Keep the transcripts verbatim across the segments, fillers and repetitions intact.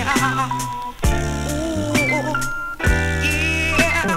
Ooh, yeah.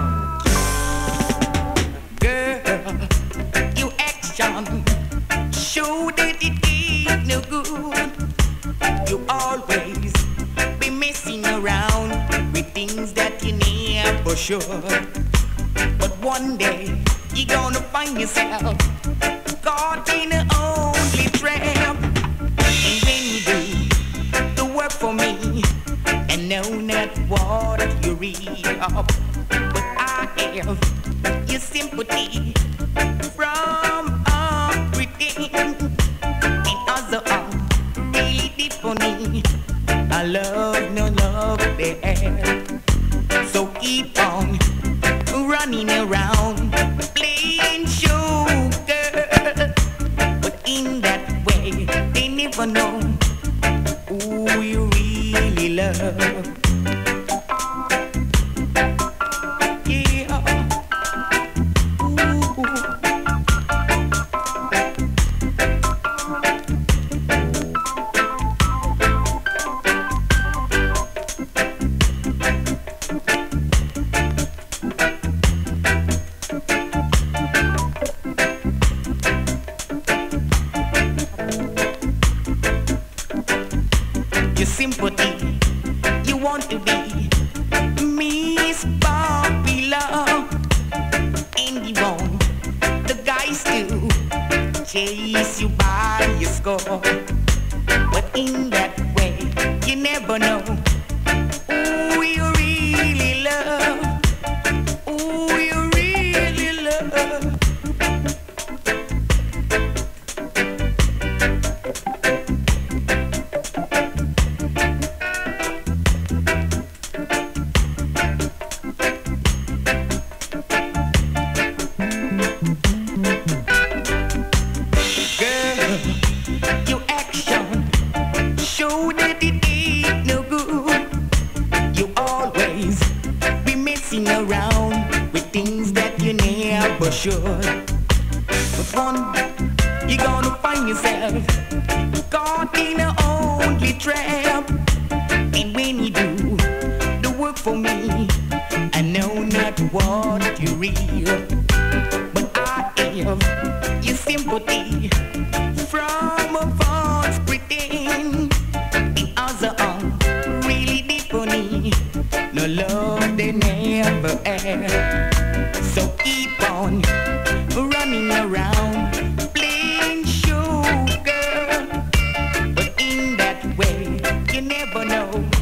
Girl, your action show that it ain't no good. You always be messing around with things that you never should. But one day you're gonna find yourself caught in an only trap. And when you do the work for me and know not what you read up, but I have your sympathy from everything. And also I'm really deep for me. I love no love there. So keep on running around playing sugar, but in that way they never know who you really love. Yeah. Ooh. Your sympathy, you want to be Miss Popular, and you want the guys to chase you by your score. But in that way, you never know who you really love, who you really love. Your action show that it ain't no good. You always be messing around with things that you never should. But one day you're gonna find yourself caught in an only trap. And when you do the work for me, I know not what you real, but I have your sympathy from a false pretend. The other are really deep on me, no love they never had. So keep on running around playing sugar, but in that way you never know